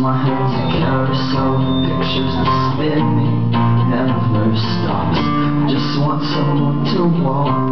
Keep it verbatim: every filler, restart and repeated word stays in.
my head's a carousel, pictures that spin me never stops. Just want someone to walk